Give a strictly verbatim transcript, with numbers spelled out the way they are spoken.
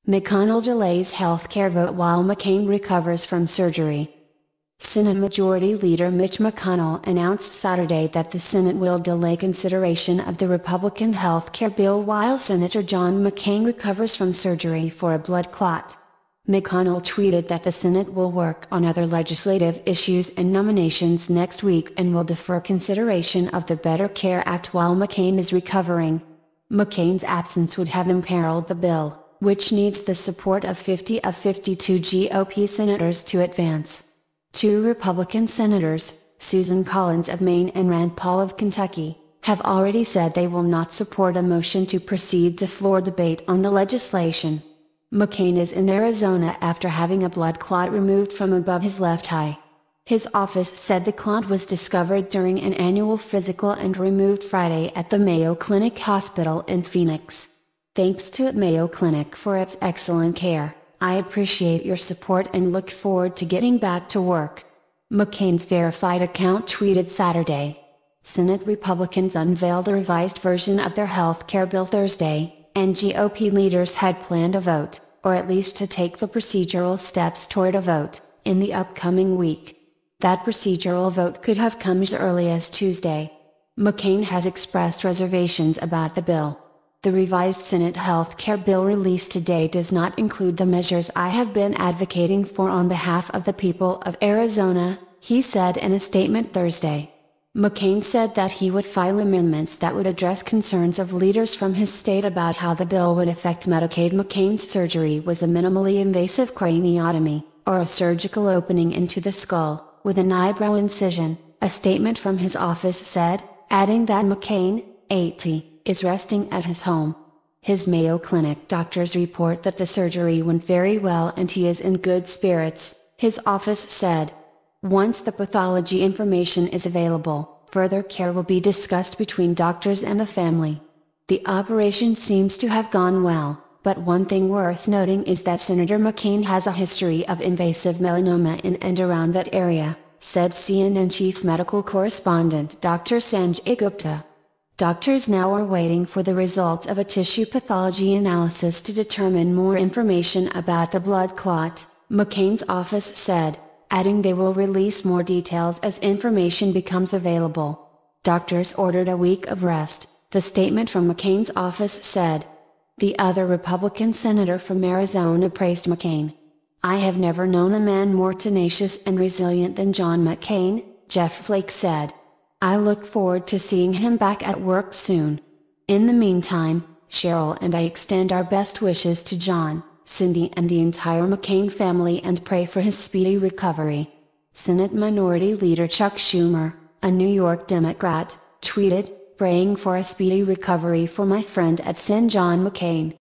McConnell delays healthcare vote while McCain recovers from surgery. Senate Majority Leader Mitch McConnell announced Saturday that the Senate will delay consideration of the Republican health care bill while Senator John McCain recovers from surgery for a blood clot. McConnell tweeted that the Senate will work on other legislative issues and nominations next week and will defer consideration of the Better Care Act while McCain is recovering. McCain's absence would have imperiled the bill, which needs the support of fifty of fifty-two G O P senators to advance. Two Republican senators, Susan Collins of Maine and Rand Paul of Kentucky, have already said they will not support a motion to proceed to floor debate on the legislation. McCain is in Arizona after having a blood clot removed from above his left eye. His office said the clot was discovered during an annual physical and removed Friday at the Mayo Clinic Hospital in Phoenix. Thanks to Mayo Clinic for its excellent care. I appreciate your support and look forward to getting back to work. McCain's verified account tweeted Saturday. Senate Republicans unveiled a revised version of their health care bill Thursday, and G O P leaders had planned a vote, or at least to take the procedural steps toward a vote, in the upcoming week. That procedural vote could have come as early as Tuesday. McCain has expressed reservations about the bill. The revised Senate health care bill released today does not include the measures I have been advocating for on behalf of the people of Arizona, he said in a statement Thursday. McCain said that he would file amendments that would address concerns of leaders from his state about how the bill would affect Medicaid. McCain's surgery was a minimally invasive craniotomy, or a surgical opening into the skull, with an eyebrow incision, a statement from his office said, adding that McCain, eighty, is resting at his home. His Mayo Clinic doctors report that the surgery went very well and he is in good spirits, his office said. Once the pathology information is available, further care will be discussed between doctors and the family. The operation seems to have gone well, but one thing worth noting is that Senator McCain has a history of invasive melanoma in and around that area, said C N N chief medical correspondent Doctor Sanjay Gupta. Doctors now are waiting for the results of a tissue pathology analysis to determine more information about the blood clot, McCain's office said, adding they will release more details as information becomes available. Doctors ordered a week of rest, the statement from McCain's office said. The other Republican senator from Arizona praised McCain. I have never known a man more tenacious and resilient than John McCain, Jeff Flake said. I look forward to seeing him back at work soon. In the meantime, Cheryl and I extend our best wishes to John, Cindy and the entire McCain family and pray for his speedy recovery. Senate Minority Leader Chuck Schumer, a New York Democrat, tweeted, praying for a speedy recovery for my friend at Sen John McCain.